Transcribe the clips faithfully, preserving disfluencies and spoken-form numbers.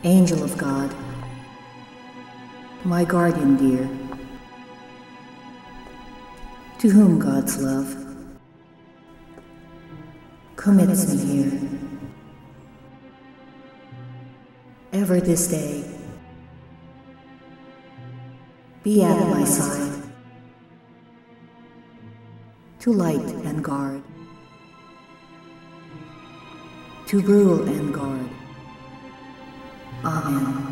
Angel of God, my guardian dear, to whom God's love commits me here. Ever this day, be at my side, to light and guard, to rule and guard. Amen.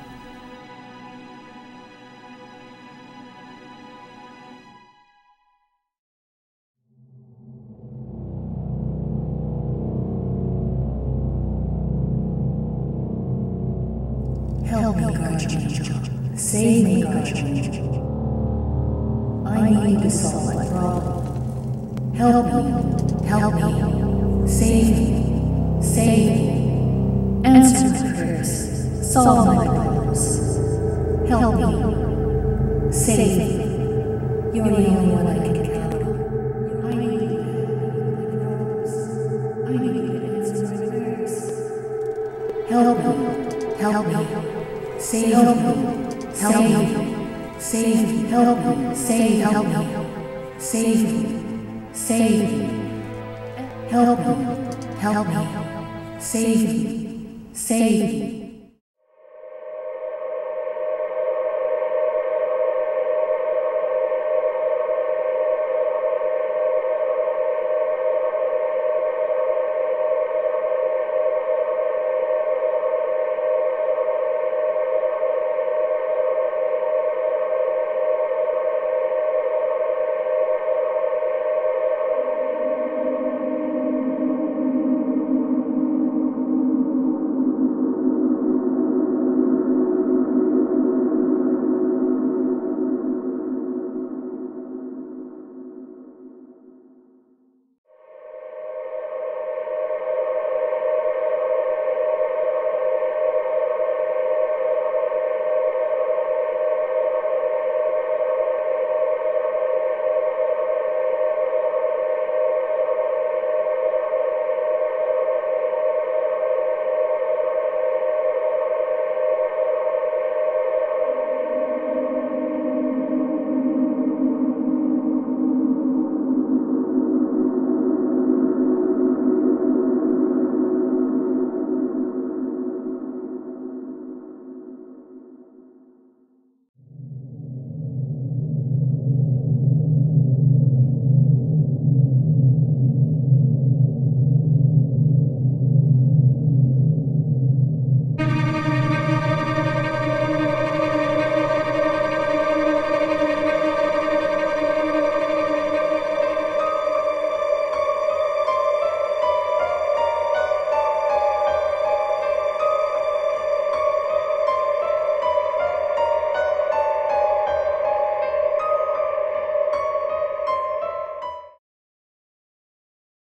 Help me, guardian angel. Save me, guardian angel. I need to solve my problem. Help me, help me. Save me, save me. Answer my prayers. Solve my problems. Help me. Save me. You're the only one I can count on. I need you to help me with my problems. I need you to answer my prayers. Help me. Help me. Save me. Help me. Save me. Help me. Save. Help me. Save me. Save me. Help me. Help me. Save me. Save me.